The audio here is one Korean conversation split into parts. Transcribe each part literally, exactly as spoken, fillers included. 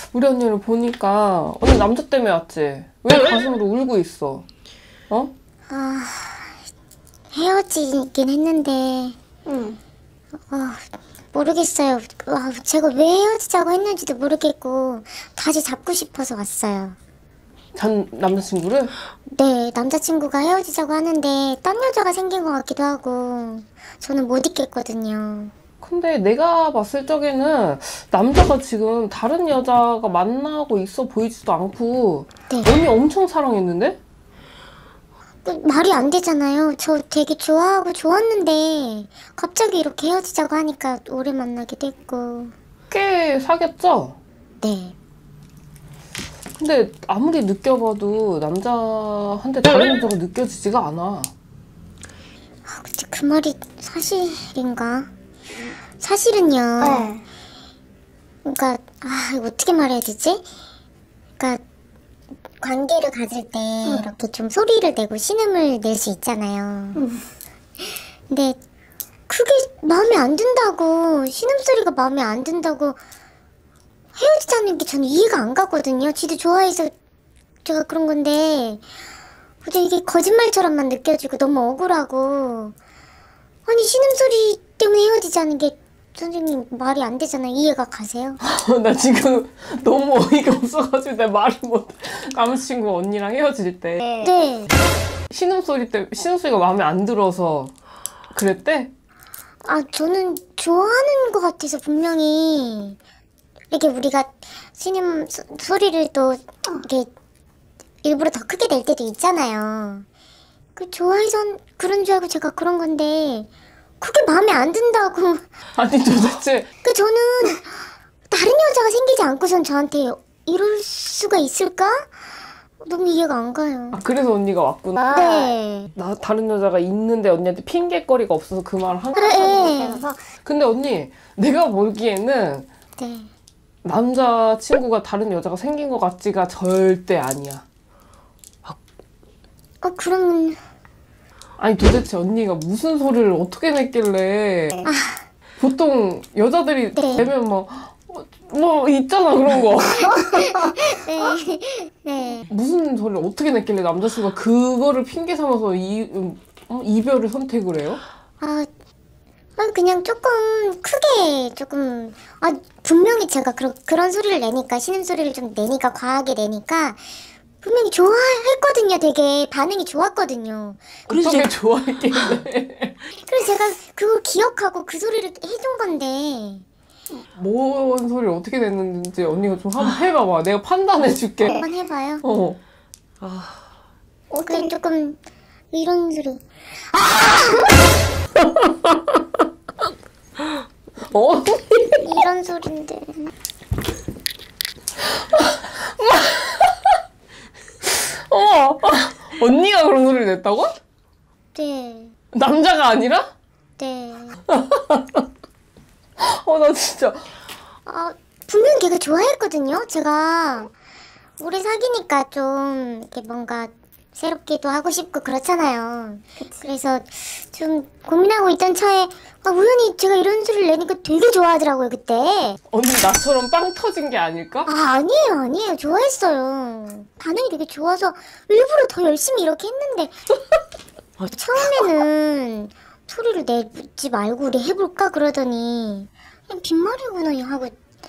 우리 언니를 보니까 언니 남자 때문에 왔지? 왜 가슴으로 울고 있어? 어? 아, 헤어지긴 했는데 응. 아, 모르겠어요. 아, 제가 왜 헤어지자고 했는지도 모르겠고 다시 잡고 싶어서 왔어요. 전 남자친구를? 네, 남자친구가 헤어지자고 하는데 딴 여자가 생긴 것 같기도 하고 저는 못 있겠거든요. 근데 내가 봤을 적에는 남자가 지금 다른 여자가 만나고 있어 보이지도 않고 네. 언니 엄청 사랑했는데? 그, 말이 안 되잖아요. 저 되게 좋아하고 좋았는데 갑자기 이렇게 헤어지자고 하니까 오래 만나기도 했고. 꽤 사귀었죠? 네. 근데 아무리 느껴봐도 남자한테 다른 여자가 느껴지지가 않아. 아, 근데 그 말이 사실인가? 사실은요. 네. 그러니까 아, 이거 어떻게 말해야 되지? 그러니까 관계를 가질 때 이렇게 좀 소리를 내고 신음을 낼 수 있잖아요. 근데 그게 마음에 안 든다고, 신음소리가 마음에 안 든다고 헤어지자는 게 저는 이해가 안 가거든요. 지도 좋아해서 제가 그런 건데 근데 이게 거짓말처럼만 느껴지고 너무 억울하고. 아니 신음소리 때문에 헤어지자는 게 선생님 말이 안 되잖아요. 이해가 가세요? 나 지금 너무 어이가 없어가지고 내 말을 못. 남자친구 언니랑 헤어질 때 네. 신음소리 때 신음소리가 마음에 안 들어서 그랬대? 아 저는 좋아하는 것 같아서 분명히 이렇게 우리가 신음 소, 소리를 또 이렇게 일부러 더 크게 낼 때도 있잖아요. 그 좋아해서 그런 줄 알고 제가 그런 건데 그게 마음에 안 든다고. 아니 도대체 그 저는 다른 여자가 생기지 않고선 저한테 이럴 수가 있을까? 너무 이해가 안 가요. 아, 그래서 언니가 왔구나. 네. 나 다른 여자가 있는데 언니한테 핑계거리가 없어서 그 말을 한 거야. 네. 근데 언니 내가 보기에는 네. 남자친구가 다른 여자가 생긴 것 같지가 절대 아니야. 어 그러면 아니 도대체 언니가 무슨 소리를 어떻게 냈길래. 아. 보통 여자들이 네. 되면 뭐, 어, 뭐 있잖아 그런 거. 네. 네. 무슨 소리를 어떻게 냈길래 남자친구가 그거를 핑계 삼아서 이, 음, 어? 이별을 선택을 해요? 아, 아, 그냥 조금 크게 조금 아 분명히 제가 그런 그런 소리를 내니까 신음소리를 좀 내니까 과하게 내니까 분명히 좋아했거든요. 되게 반응이 좋았거든요. 그래서 어떻게 제가, 좋아했길래. 그래서 제가 그걸 기억하고 그 소리를 해준 건데 뭔 소리를 어떻게 냈는지 언니가 좀 한번 해봐봐. 내가 판단해줄게. 한번 해봐요. 어. 어, 그냥 조금 이런 소리. 어? 이런 소리인데. 어. 언니가 그런 소리를 냈다고? 네. 남자가 아니라? 네. 어, 나 진짜. 아, 분명히 걔가 좋아했거든요. 제가 오래 사귀니까 좀 이렇게 뭔가 새롭기도 하고 싶고 그렇잖아요. 그치. 그래서 좀 고민하고 있던 차에 아, 우연히 제가 이런 소리를 내니까 되게 좋아하더라고요, 그때. 언니 나처럼 빵 터진 게 아닐까? 아, 아니에요, 아니에요. 좋아했어요. 반응이 되게 좋아서 일부러 더 열심히 이렇게 했는데 처음에는 소리를 내지 말고 우리 해볼까 그러더니 그냥 빈말이구나 하고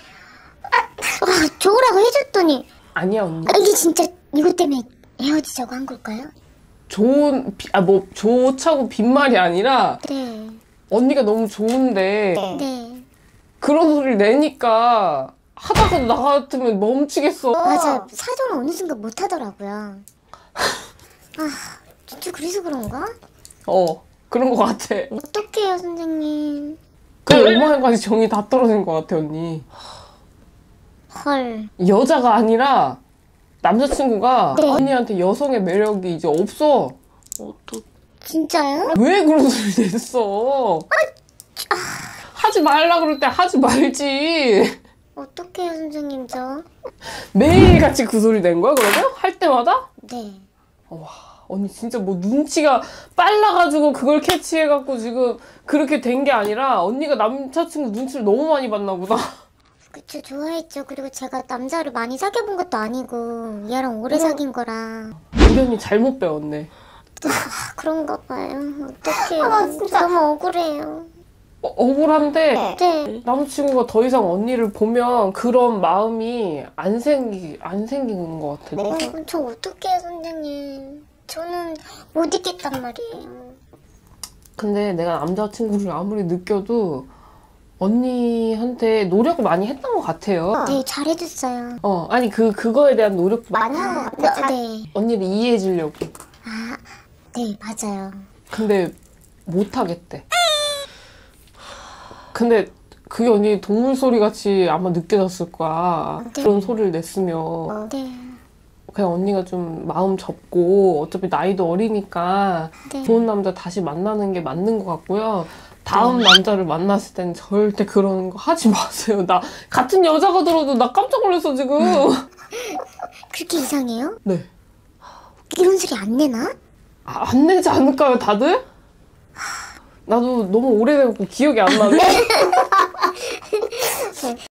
아, 좋으라고 해줬더니 아니야, 언니. 아, 이게 진짜 이것 때문에 헤어지자고 한 걸까요? 좋은, 비- 아, 뭐, 좋차고 빈말이 아니라 네. 언니가 너무 좋은데 네. 그런 소리를 내니까 하다가도 나 같으면 멈추겠어. 맞아. 사정을 어느 순간 못 하더라고요. 아, 진짜 그래서 그런가? 어, 그런 거 같아. 어떡해요, 선생님. 그 오만까지 정이 다 떨어진 것 같아, 언니. 헐. 여자가 아니라 남자친구가 네. 언니한테 여성의 매력이 이제 없어. 진짜요? 왜 그런 소리 냈어? 하지 말라 그럴 때 하지 말지. 어떡해요, 선생님, 저? 매일같이 그 소리 낸 거야, 그러면? 할 때마다? 네. 와, 언니 진짜 뭐 눈치가 빨라가지고 그걸 캐치해갖고 지금 그렇게 된 게 아니라 언니가 남자친구 눈치를 너무 많이 봤나 보다. 그쵸, 좋아했죠. 그리고 제가 남자를 많이 사귀어본 것도 아니고 얘랑 오래 사귄 거라. 우리 언니 잘못 배웠네. 아, 그런가 봐요. 어떡해요. 아, 진짜 너무 억울해요. 어, 억울한데 네. 남자친구가 더 이상 언니를 보면 그런 마음이 안 생기 안 생기는 것 같아. 어, 저 어떡해요, 선생님. 저는 못 있겠단 말이에요. 근데 내가 남자친구를 아무리 느껴도 언니한테 노력을 많이 했던 것 같아요. 네, 잘해줬어요. 어, 아니 그 그거에 대한 노력 많이 한 것 같아요. 네. 언니를 이해해 주려고. 아, 네, 맞아요. 근데 못 하겠대. 근데 그게 언니 동물 소리 같이 아마 느껴졌을 거야. 네. 그런 소리를 냈으면. 네. 그냥 언니가 좀 마음 접고 어차피 나이도 어리니까 네. 좋은 남자 다시 만나는 게 맞는 것 같고요. 다음 네. 남자를 만났을 땐 절대 그런 거 하지 마세요. 나 같은 여자가 들어도 나 깜짝 놀랐어 지금. 그렇게 이상해요? 네. 이런 소리 안 내나? 아, 안 내지 않을까요 다들? 나도 너무 오래되고 기억이 안 나네.